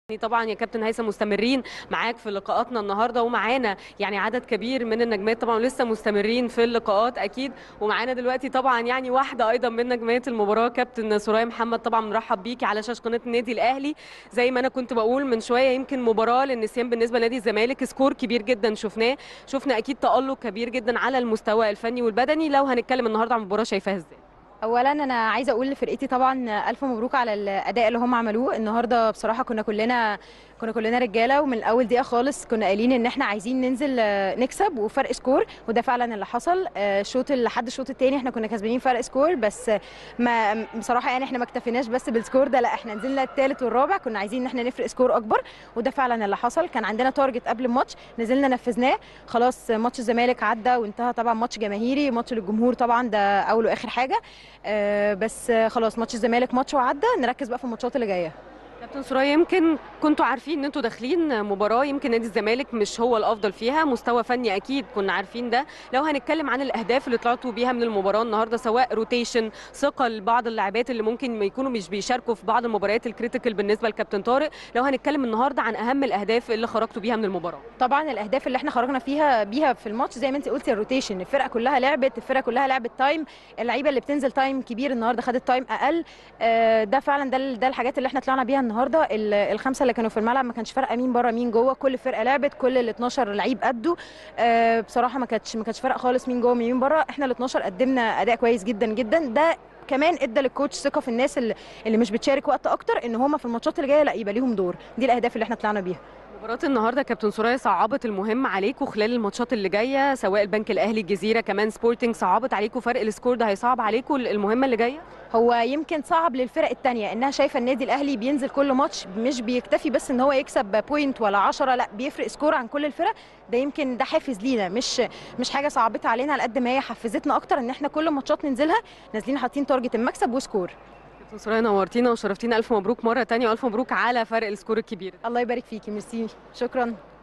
طبعا يا كابتن هيثم مستمرين معاك في لقاءاتنا النهارده، ومعانا يعني عدد كبير من النجمات طبعا لسه مستمرين في اللقاءات اكيد. ومعانا دلوقتي طبعا يعني واحده ايضا من نجمات المباراه، كابتن سرايا محمد. طبعا بنرحب بيكي على شاشه قناه النادي الاهلي. زي ما انا كنت بقول من شويه، يمكن مباراه للنسيان بالنسبه لنادي الزمالك، سكور كبير جدا شفنا اكيد تالق كبير جدا على المستوى الفني والبدني. لو هنتكلم النهارده عن المباراه شايفاها ازاي؟ اولا انا عايزه اقول لفرقتي طبعا الف مبروك على الاداء اللي هم عملوه النهارده. بصراحه كنا كلنا رجاله، ومن اول دقيقه خالص كنا قايلين ان احنا عايزين ننزل نكسب وفرق سكور، وده فعلا اللي حصل. لحد الشوط الثاني احنا كنا كسبانين فرق سكور، بس ما بصراحه يعني احنا ما اكتفيناش بس بالسكور ده، لا احنا نزلنا الثالث والرابع كنا عايزين ان احنا نفرق سكور اكبر، وده فعلا اللي حصل. كان عندنا تارجت قبل الماتش نزلنا نفذناه. خلاص ماتش الزمالك عدى وانتهى، طبعا ماتش جماهيري، ماتش للجمهور طبعا، ده اول واخر حاجه. بس خلاص ماتش الزمالك ماتش وعدى، نركز بقى في الماتشات اللي جايه. كابتن سرايا، يمكن كنتوا عارفين ان انتوا داخلين مباراه يمكن نادي الزمالك مش هو الافضل فيها، مستوى فني اكيد كنا عارفين ده. لو هنتكلم عن الاهداف اللي طلعتوا بيها من المباراه النهارده، سواء روتيشن، ثقه لبعض اللاعبات اللي ممكن ما يكونوا مش بيشاركوا في بعض المباريات الكريتيكال بالنسبه لكابتن طارق، لو هنتكلم النهارده عن اهم الاهداف اللي خرجتوا بيها من المباراه. طبعا الاهداف اللي احنا خرجنا بيها في الماتش زي ما انت قلتي، الروتيشن، الفرقه كلها لعبت تايم. اللعيبه اللي بتنزل تايم كبير النهارده خدت تايم اقل. ده فعلا ده الحاجات اللي احنا طلعنا بيها النهارده. الخمسه اللي كانوا في الملعب ما كانش فارقه مين بره مين جوه، كل فرقه لعبت، كل ال 12 لعيب قدوا. بصراحه ما كانش فارقه خالص مين جوه مين بره، احنا ال 12 قدمنا اداء كويس جدا جدا. ده كمان ادى للكوتش ثقه في الناس اللي مش بتشارك وقت اكتر، ان هم في الماتشات اللي جايه لا يبقى ليهم دور. دي الاهداف اللي احنا طلعنا بيها. مباراة النهارده كابتن سرايا صعبت المهم عليكم خلال الماتشات اللي جايه، سواء البنك الاهلي، الجزيره، كمان سبورتنج، صعبت عليكم فرق السكور ده، هيصعب عليكم المهمه اللي جايه؟ هو يمكن صعب للفرق الثانيه انها شايفه النادي الاهلي بينزل كل ماتش مش بيكتفي بس ان هو يكسب بوينت ولا 10، لا بيفرق سكور عن كل الفرق. ده يمكن ده حافز لينا، مش حاجه صعبتها علينا، على قد ما هي حفزتنا اكتر ان احنا كل ماتشات ننزلها نازلين حاطين تارجت المكسب وسكور. كابتن سرايا نورتينا وشرفتينا، الف مبروك مره ثانيه، والف مبروك على فرق السكور الكبير. الله يبارك فيكي، ميرسي، شكرا.